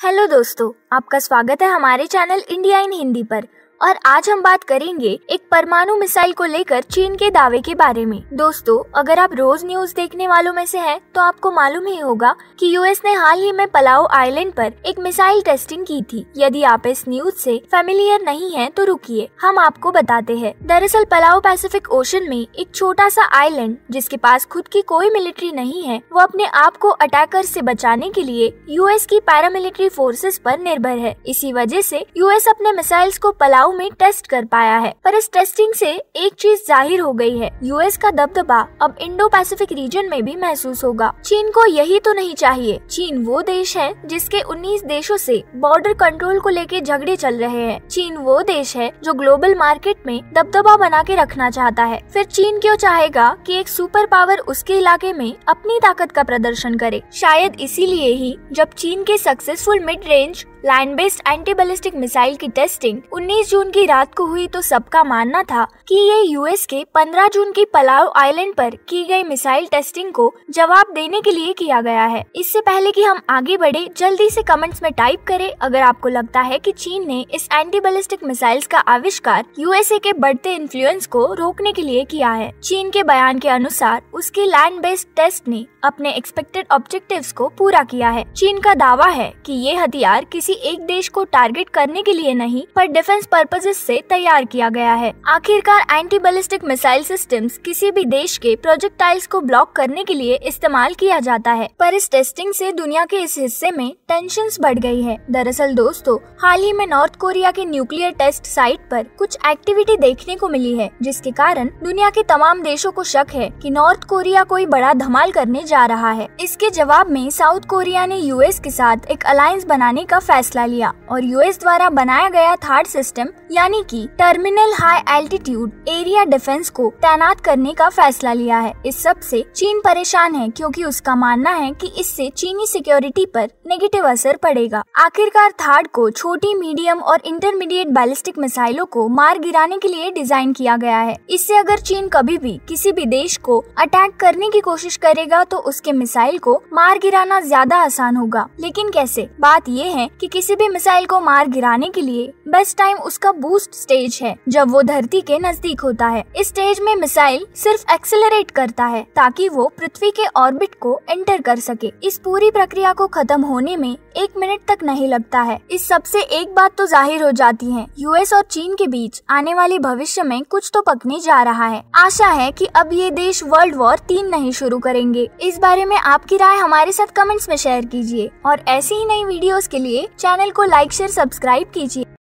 Hello दोस्तों, आपका स्वागत है हमारे चैनल इंडिया इन हिंदी पर। और आज हम बात करेंगे एक परमाणु मिसाइल को लेकर चीन के दावे के बारे में। दोस्तों, अगर आप रोज न्यूज देखने वालों में से हैं, तो आपको मालूम ही होगा कि यूएस ने हाल ही में पलाओ आइलैंड पर एक मिसाइल टेस्टिंग की थी। यदि आप इस न्यूज से फेमिलियर नहीं हैं, तो रुकिए, हम आपको बताते हैं। दरअसल पलाओ पैसिफिक ओशन में एक छोटा सा आइलैंड जिसके पास खुद की कोई मिलिट्री नहीं है, वो अपने आप को अटैकर से बचाने के लिए यूएस की पैरामिलिट्री फोर्सेस पर निर्भर है। इसी वजह से यूएस अपने मिसाइल्स को पलाओ में टेस्ट कर पाया है। पर इस टेस्टिंग से एक चीज जाहिर हो गई है, यूएस का दबदबा अब इंडो पैसिफिक रीजन में भी महसूस होगा। चीन को यही तो नहीं चाहिए। चीन वो देश है जिसके 19 देशों से बॉर्डर कंट्रोल को लेकर झगड़े चल रहे हैं। चीन वो देश है जो ग्लोबल मार्केट में दबदबा बना के रखना चाहता है। फिर चीन क्यों चाहेगा कि एक सुपर पावर उसके इलाके में अपनी ताकत का प्रदर्शन करे? शायद इसीलिए ही जब चीन के successful mid range land based anti ballistic missile की टेस्टिंग 19 जून की रात को हुई, तो सबका मानना था कि ये यूएस के 15 जून की पलाओ आइलैंड पर की गई मिसाइल टेस्टिंग को जवाब देने के लिए किया गया है। इससे पहले कि हम आगे बढ़े, जल्दी से कमेंट्स में टाइप करें अगर आपको लगता है कि चीन ने इस एंटी बैलिस्टिक मिसाइल्स का आविष्कार यूएसए के बढ़ते इन्फ्लुएंस को रोकने के लिए किया है। चीन के बयान के अनुसार उसके लैंड बेस्ड टेस्ट ने अपने एक्सपेक्टेड ऑब्जेक्टिव्स को पूरा किया है। चीन का दावा है कि ये हथियार किसी एक देश को टारगेट करने के लिए नहीं, पर डिफेंस पर्पसेस से तैयार किया गया है। आखिरकार एंटी बैलिस्टिक मिसाइल सिस्टम्स किसी भी देश के प्रोजेक्टाइल्स को ब्लॉक करने के लिए इस्तेमाल किया जाता है, पर इस टेस्टिंग से दुनिया के इस हिस्से में टेंशन्स बढ़ गई है। दरअसल दोस्तों, हाल ही में नॉर्थ कोरिया के न्यूक्लियर टेस्ट साइट पर कुछ एक्टिविटी देखने को मिली है, जिसके कारण दुनिया के तमाम देशों को शक है कि नॉर्थ कोरिया कोई बड़ा धमाल करने जा रहा है। इसके जवाब में साउथ कोरिया ने यूएस के साथ एक अलायंस बनाने का फैसला लिया और यूएस द्वारा बनाया गया थर्ड सिस्टम यानी कि terminal high altitude area defence को तैनात करने का फैसला लिया है। इस सब से चीन परेशान है, क्योंकि उसका मानना है कि इससे चीनी सिक्योरिटी पर नेगेटिव असर पड़ेगा। आखिरकार थर्ड को छोटी, मीडियम और इंटरमीडिएट बैलिस्टिक मिसाइलों को मार गिराने के लिए डिजाइन किया गया है। इससे अगर चीन कभी भी किसी भी देश को अटैक करने की कोशिश करेगा, तो उसके मिसाइल को मार गिराना ज्यादा आसान होगा। लेकिन कैसे? बात ये है कि किसी भी मिसाइल को मार गिराने के लिए बेस्ट टाइम उसका बूस्ट स्टेज है, जब वो धरती के नजदीक होता है। इस स्टेज में मिसाइल सिर्फ एक्सेलरेट करता है ताकि वो पृथ्वी के ऑर्बिट को एंटर कर सके। इस पूरी प्रक्रिया को खत्म होने में 1 मिनट तक नहीं लगता है। इस सबसे एक बात तो जाहिर हो जाती है, यूएस और चीन के बीच आने वाले भविष्य में कुछ तो पकने जा रहा है। आशा है कि अब ये देश वर्ल्ड वॉर 3 नहीं शुरू करेंगे। इस बारे में आपकी राय हमारे साथ कमेंट्स में शेयर कीजिए और ऐसी ही नई वीडियोस के लिए चैनल को लाइक, शेयर, सब्सक्राइब कीजिए।